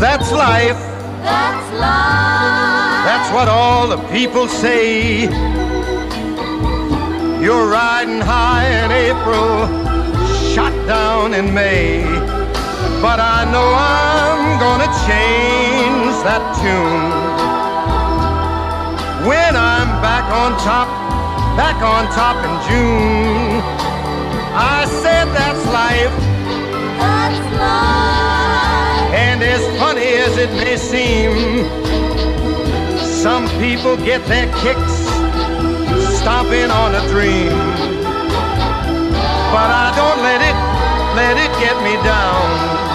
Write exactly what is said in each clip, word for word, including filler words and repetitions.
That's life. That's life. That's what all the people say. You're riding high in April, shot down in May. But I know I'm gonna change that tune when I'm back on top, back on top in June. I said that's life. That's life. And as funny as it may seem, some people get their kicks stomping on a dream. But I don't let it, let it get me down.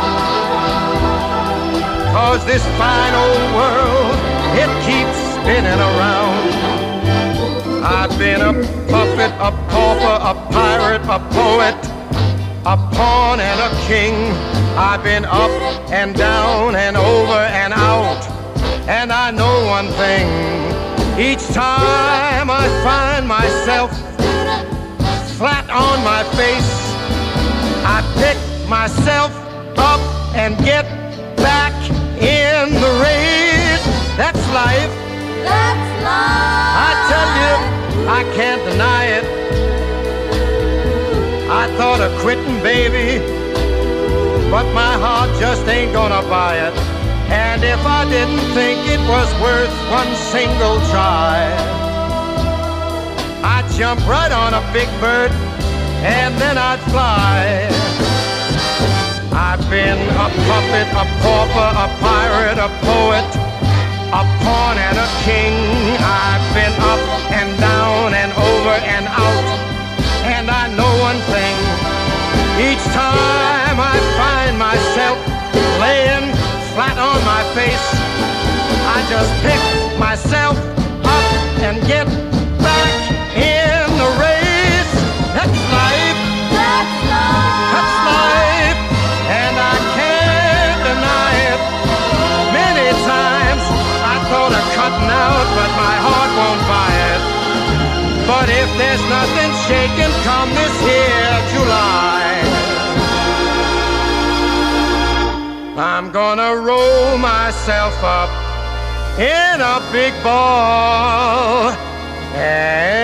'Cause this fine old world, it keeps spinning around. I've been a puppet, a pauper, a pirate, a poet, a pawn and a king. I've been up and down and over and out. And I know one thing, each time I find myself flat on my face, I pick myself up and get back in the race. That's life. That's life. I tell you, I can't deny it. I thought of quitting, baby, but my heart just ain't gonna buy it. And if I didn't think it was worth one single try, I'd jump right on a big bird and then I'd fly. I've been a puppet, a pauper, a pirate, a poet, a pawn and a king. I've been up and down and over and out. And I know one thing, each time I find myself laying flat on my face, I just pick myself up and get back in the race. That's life. That's life. That's life. And I can't deny it. Many times I thought of cutting out, but my heart won't buy it. But if there's nothing shaking come this here July, I'm gonna roll myself up in a big ball and